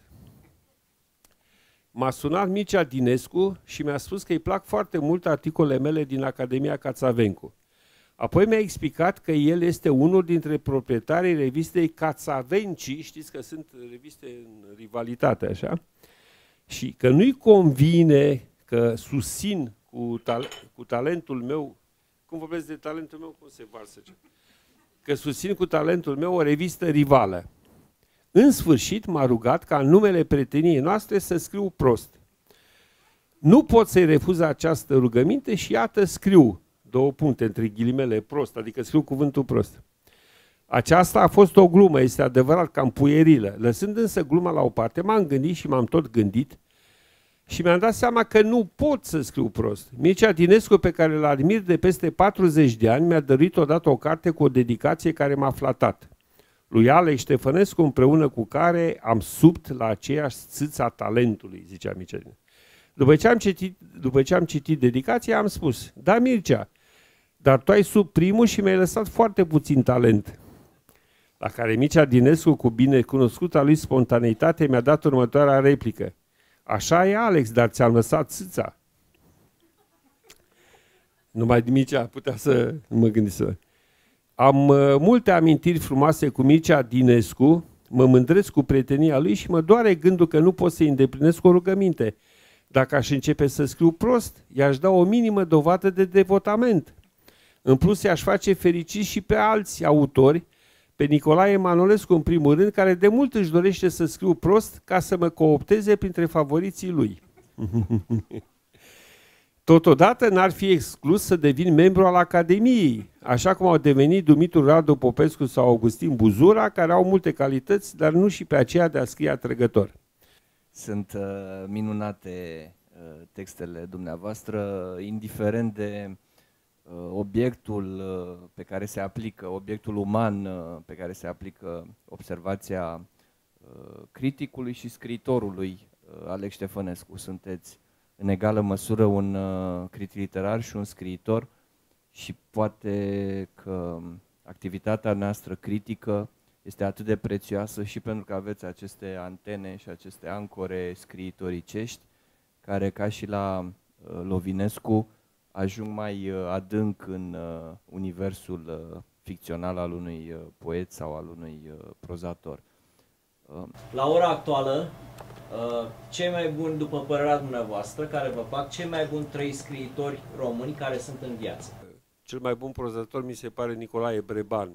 M-a sunat Mircea Dinescu și mi-a spus că îi plac foarte mult articolele mele din Academia Cațavencu. Apoi mi-a explicat că el este unul dintre proprietarii revistei Cațavenci, știți că sunt reviste în rivalitate, așa, și că nu-i convine că susțin cu talentul meu, cum vorbesc de talentul meu, cum se varsă, că susțin cu talentul meu o revistă rivală. În sfârșit m-a rugat ca în numele prieteniei noastre să scriu prost. Nu pot să-i refuz această rugăminte și iată scriu, două puncte între ghilimele, prost, adică scriu cuvântul prost. Aceasta a fost o glumă, este adevărat, cam puierilă. Lăsând însă gluma la o parte, m-am gândit și m-am tot gândit și mi-am dat seama că nu pot să scriu prost. Mircea Dinescu, pe care îl admir de peste 40 de ani, mi-a dăruit odată o carte cu o dedicație care m-a flatat. Lui Alex Ștefănescu, împreună cu care am subt la aceeași țâță a talentului, zicea Mircea Dinescu. După ce am citit dedicația, am spus, da, Mircea, dar tu ai sub primul și mi-ai lăsat foarte puțin talent. La care Mircea Dinescu, cu binecunoscuta lui spontaneitate, mi-a dat următoarea replică. Așa e, Alex, dar ți-am lăsat țâța. Numai Mircea putea să nu mă gândesc. Am multe amintiri frumoase cu Mircea Dinescu, mă mândresc cu prietenia lui și mă doare gândul că nu pot să-i îndeplinesc o rugăminte. Dacă aș începe să scriu prost, i-aș da o minimă dovadă de devotament. În plus, i-aș face fericiți și pe alți autori, pe Nicolae Manolescu în primul rând, care de mult își dorește să scriu prost ca să mă coopteze printre favoriții lui. Totodată n-ar fi exclus să devin membru al Academiei, așa cum au devenit Dumitru Radu Popescu sau Augustin Buzura, care au multe calități, dar nu și pe aceea de a scrie atrăgător. Sunt minunate textele dumneavoastră, indiferent de obiectul pe care se aplică, obiectul uman pe care se aplică observația criticului și scriitorului. Alex Ștefănescu, sunteți în egală măsură un critic literar și un scriitor și poate că activitatea noastră critică este atât de prețioasă și pentru că aveți aceste antene și aceste ancore scriitoricești care, ca și la Lovinescu, ajung mai adânc în universul ficțional al unui poet sau al unui prozator. La ora actuală, cei mai buni, după părerea dumneavoastră, care vă fac, cei mai buni 3 scriitori români care sunt în viață? Cel mai bun prozator mi se pare Nicolae Breban.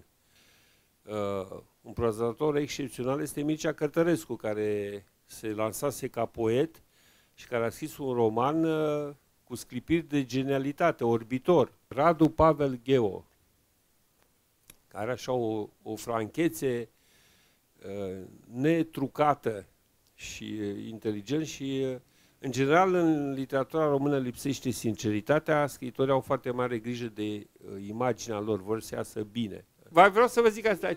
Un prozator excepțional este Mircea Cărtărescu, care se lansase ca poet și care a scris un roman cu sclipiri de genialitate, Orbitor. Radu Pavel Gheo, care are așa o franchețe netrucată și inteligent și, în general, în literatura română lipsește sinceritatea, scriitorii au foarte mare grijă de imaginea lor, vor să iasă bine. Vreau să vă zic asta.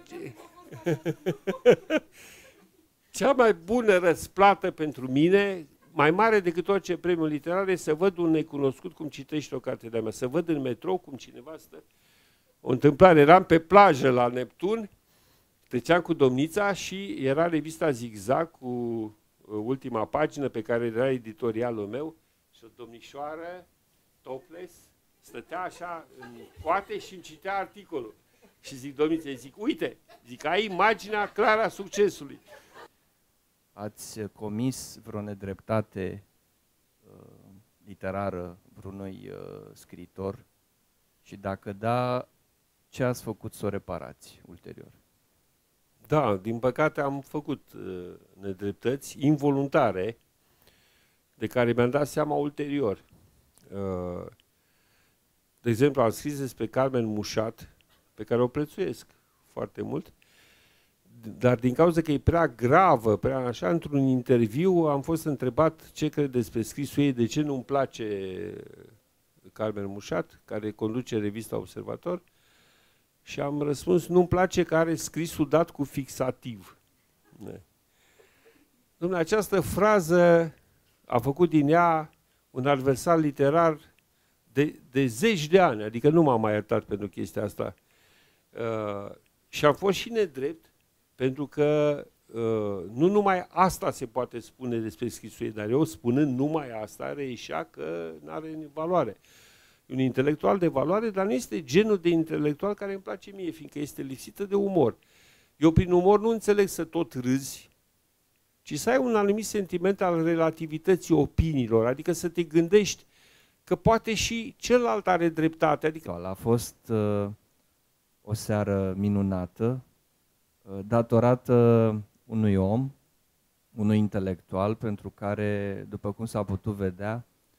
Cea mai bună răsplată pentru mine, mai mare decât orice premiu literar, e să văd un necunoscut cum citește o carte de-a mea, să văd în metrou cum cineva stă. O întâmplare, eram pe plajă la Neptun, treceam cu domnița și era revista Zigzag cu ultima pagină pe care era editorialul meu și o domnișoară, topless, stătea așa în coate și îmi citea articolul. Și zic domniței, zic, uite, zic, ai imaginea clară a succesului. Ați comis vreo nedreptate literară vreunui scriitor și dacă da, ce ați făcut să o reparați ulterior? Da, din păcate am făcut nedreptăți involuntare de care mi-am dat seama ulterior. De exemplu, am scris despre Carmen Mușat, pe care o prețuiesc foarte mult, dar din cauza că e prea gravă, prea așa, într-un interviu am fost întrebat ce cred despre scrisul ei, de ce nu-mi place Carmen Mușat, care conduce revista Observator, și am răspuns, nu-mi place că are scrisul dat cu fixativ. Dom'le, această frază a făcut din ea un adversar literar de zeci de ani, adică nu m-am mai iertat pentru chestia asta. Și am fost și nedrept, pentru că nu numai asta se poate spune despre scrisul ei, dar eu spunând numai asta, reieșea că nu are valoare. Un intelectual de valoare, dar nu este genul de intelectual care îmi place mie, fiindcă este lipsită de umor. Eu prin umor nu înțeleg să tot râzi, ci să ai un anumit sentiment al relativității opiniilor, adică să te gândești că poate și celălalt are dreptate. Adică... A fost o seară minunată, datorată unui om, unui intelectual, pentru care, după cum s-a putut vedea,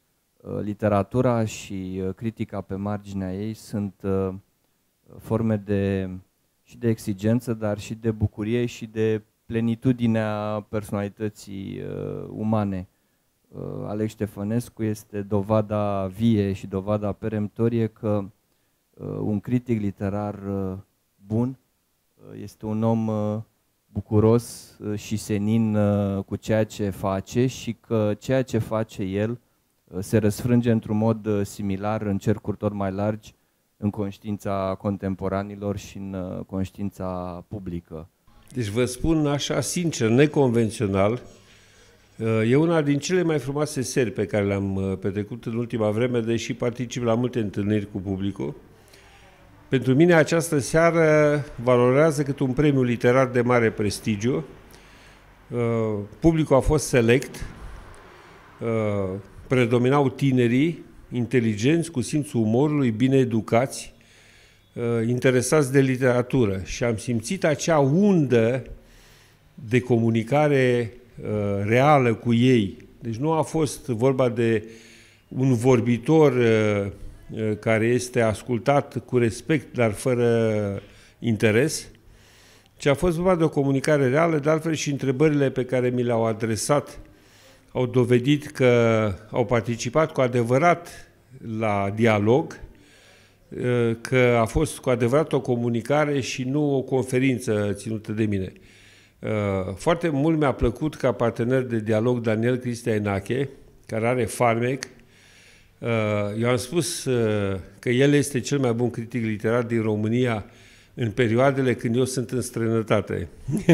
literatura și critica pe marginea ei sunt forme și de exigență, dar și de bucurie și de plenitudinea personalității umane. Alex Ștefănescu este dovada vie și dovada peremptorie că un critic literar bun este un om bucuros și senin cu ceea ce face și că ceea ce face el se răsfrânge într-un mod similar în cercuri tot mai largi în conștiința contemporanilor și în conștiința publică. Deci vă spun așa sincer, neconvențional, e una din cele mai frumoase seri pe care le-am petrecut în ultima vreme, deși particip la multe întâlniri cu publicul. Pentru mine această seară valorează cât un premiu literar de mare prestigiu. Publicul a fost select, predominau tinerii, inteligenți, cu simțul umorului, bine educați, interesați de literatură și am simțit acea undă de comunicare reală cu ei. Deci nu a fost vorba de un vorbitor care este ascultat cu respect, dar fără interes, ci a fost vorba de o comunicare reală, de altfel și întrebările pe care mi le-au adresat au dovedit că au participat cu adevărat la dialog, că a fost cu adevărat o comunicare și nu o conferință ținută de mine. Foarte mult mi-a plăcut ca partener de dialog Daniel Cristea Enache, care are farmec. Eu am spus că el este cel mai bun critic literar din România în perioadele când eu sunt în străinătate.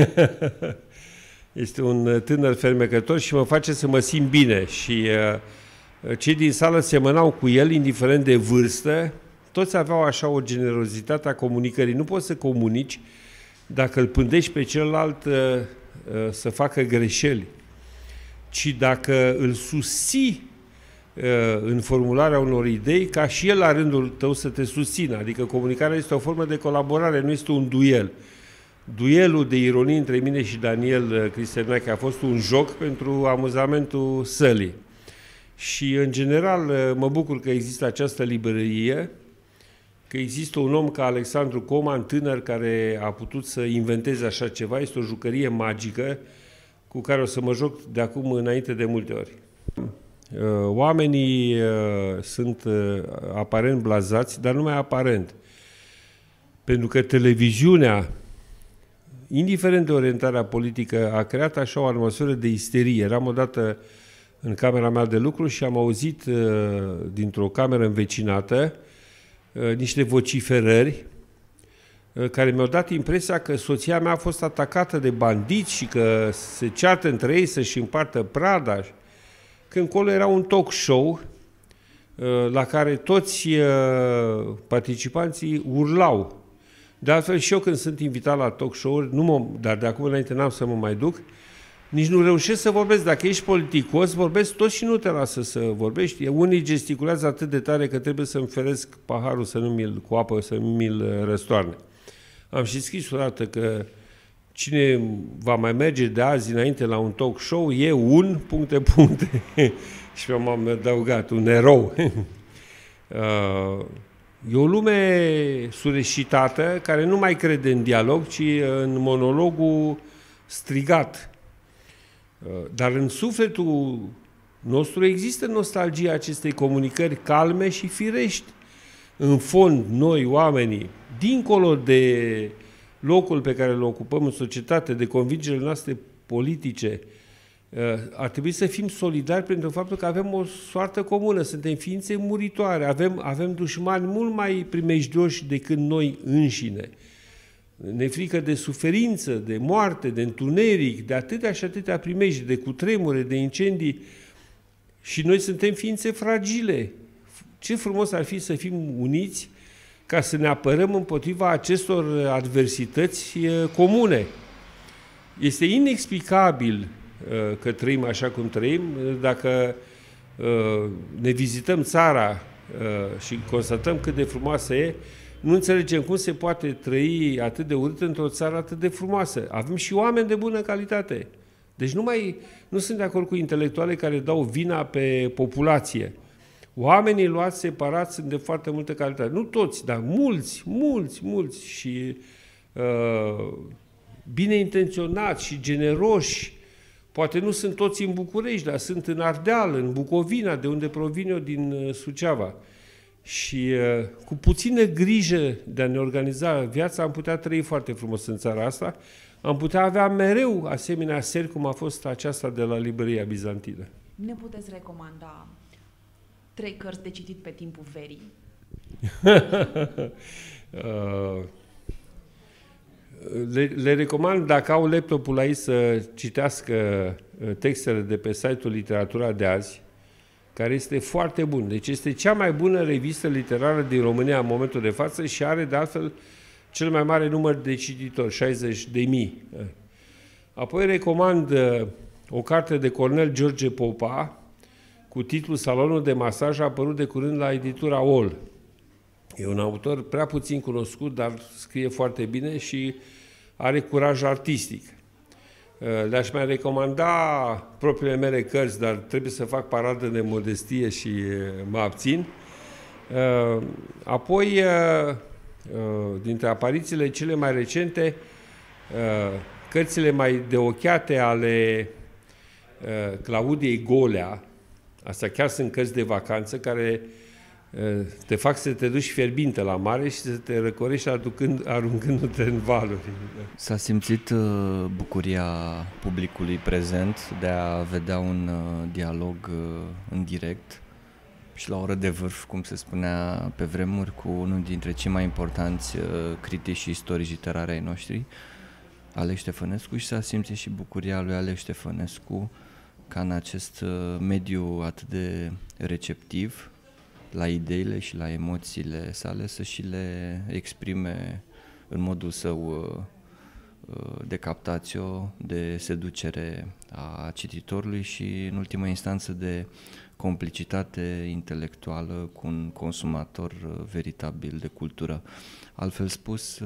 Este un tânăr fermecător și mă face să mă simt bine. Și cei din sală semănau cu el, indiferent de vârstă, toți aveau așa o generozitate a comunicării. Nu poți să comunici dacă îl pândești pe celălalt să facă greșeli, ci dacă îl susții în formularea unor idei, ca și el la rândul tău să te susțină. Adică comunicarea este o formă de colaborare, nu este un duel. Duelul de ironie între mine și Daniel Cristea Enache a fost un joc pentru amuzamentul sălii. Și, în general, mă bucur că există această librărie, că există un om ca Alexandru Coman, tânăr, care a putut să inventeze așa ceva. Este o jucărie magică cu care o să mă joc de acum înainte de multe ori. Oamenii sunt aparent blazați, dar nu mai aparent. Pentru că televiziunea, indiferent de orientarea politică, a creat așa o atmosferă de isterie. Eram odată în camera mea de lucru și am auzit dintr-o cameră învecinată niște vociferări care mi-au dat impresia că soția mea a fost atacată de bandiți și că se ceartă între ei să-și împartă prada. Când încolo era un talk show la care toți participanții urlau. De altfel și eu când sunt invitat la talk show-uri, dar de acum înainte n-am să mă mai duc, nici nu reușesc să vorbesc. Dacă ești politicos, vorbesc tot și nu te lasă să vorbești. Unii gesticulează atât de tare că trebuie să-mi feresc paharul cu apă să nu mi-l răstoarne. Am și scris o dată că cine va mai merge de azi înainte la un talk show e un ... și m-am adăugat, un erou. E o lume sureșitată care nu mai crede în dialog, ci în monologul strigat. Dar în sufletul nostru există nostalgia acestei comunicări calme și firești. În fond, noi, oamenii, dincolo de locul pe care îl ocupăm în societate, de convingerile noastre politice, ar trebui să fim solidari pentru faptul că avem o soartă comună, suntem ființe muritoare, avem dușmani mult mai primejdioși decât noi înșine. Ne frică de suferință, de moarte, de întuneric, de atâtea și atâtea primejdi, de cutremure, de incendii și noi suntem ființe fragile. Ce frumos ar fi să fim uniți ca să ne apărăm împotriva acestor adversități comune. Este inexplicabil că trăim așa cum trăim. Dacă ne vizităm țara și constatăm cât de frumoasă e, nu înțelegem cum se poate trăi atât de urât într-o țară atât de frumoasă. Avem și oameni de bună calitate. Deci nu sunt de acord cu intelectuale care dau vina pe populație. Oamenii luați separat sunt de foarte multă calitate. Nu toți, dar mulți și bine intenționați și generoși. Poate nu sunt toți în București, dar sunt în Ardeal, în Bucovina, de unde provin eu, din Suceava. Și cu puțină grijă de a ne organiza viața am putea trăi foarte frumos în țara asta. Am putea avea mereu asemenea seri cum a fost aceasta de la Librăria Bizantină. Ne puteți recomanda 3 cărți de citit pe timpul verii? Le recomand, dacă au laptopul la ei, să citească textele de pe site-ul Literatura de azi, care este foarte bun. Deci este cea mai bună revistă literară din România în momentul de față și are, de altfel, cel mai mare număr de cititori, 60.000. Apoi recomand o carte de Cornel George Popa, cu titlul Salonul de masaj, a apărut de curând la editura Ol. E un autor prea puțin cunoscut, dar scrie foarte bine și are curaj artistic. Le-aș mai recomanda propriile mele cărți, dar trebuie să fac paradă de modestie și mă abțin. Apoi, dintre aparițiile cele mai recente, cărțile mai deocheate ale Claudiei Golea, astea chiar sunt cărți de vacanță care te fac să te duci fierbinte la mare și să te răcorești aruncându-te în valuri. S-a simțit bucuria publicului prezent de a vedea un dialog în direct și la oră de vârf, cum se spunea pe vremuri, cu unul dintre cei mai importanți critici și istorici literari ai noștri, Alex Ștefănescu, și s-a simțit și bucuria lui Alex Ștefănescu ca în acest mediu atât de receptiv la ideile și la emoțiile sale să și le exprime în modul său de captatio, de seducere a cititorului și, în ultimă instanță, de complicitate intelectuală cu un consumator veritabil de cultură. Altfel spus,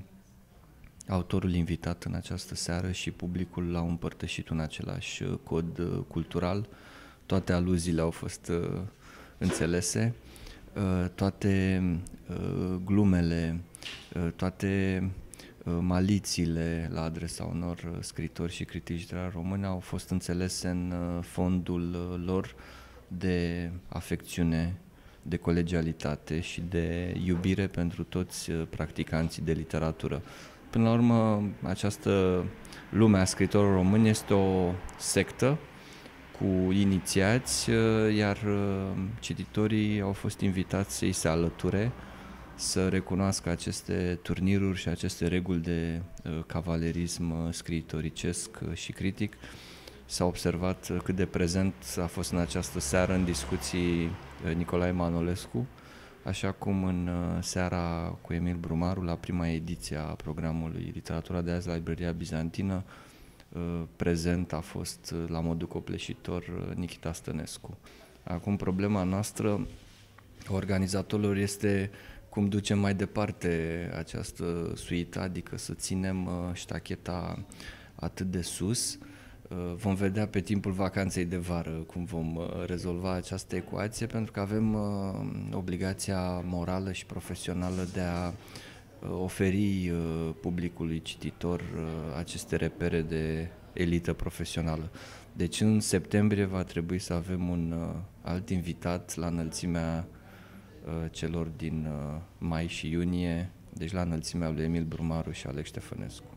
autorul invitat în această seară și publicul l-au împărtășit un același cod cultural. Toate aluziile au fost înțelese, toate glumele, toate malițiile la adresa unor scriitori și critici literari români au fost înțelese în fondul lor de afecțiune, de colegialitate și de iubire pentru toți practicanții de literatură. Până la urmă, această lume a scriitorilor români este o sectă cu inițiați, iar cititorii au fost invitați să-i se alăture, să recunoască aceste turniruri și aceste reguli de cavalerism scriitoricesc și critic. S-a observat cât de prezent a fost în această seară în discuții Nicolae Manolescu, așa cum în seara cu Emil Brumaru, la prima ediție a programului Literatura de azi la Librăria Bizantină, prezent a fost la modul copleșitor Nichita Stănescu. Acum problema noastră, organizatorilor, este cum ducem mai departe această suită, adică să ținem ștacheta atât de sus. Vom vedea pe timpul vacanței de vară cum vom rezolva această ecuație, pentru că avem obligația morală și profesională de a oferi publicului cititor aceste repere de elită profesională. Deci în septembrie va trebui să avem un alt invitat la înălțimea celor din mai și iunie, deci la înălțimea lui Emil Brumaru și Alex Ștefănescu.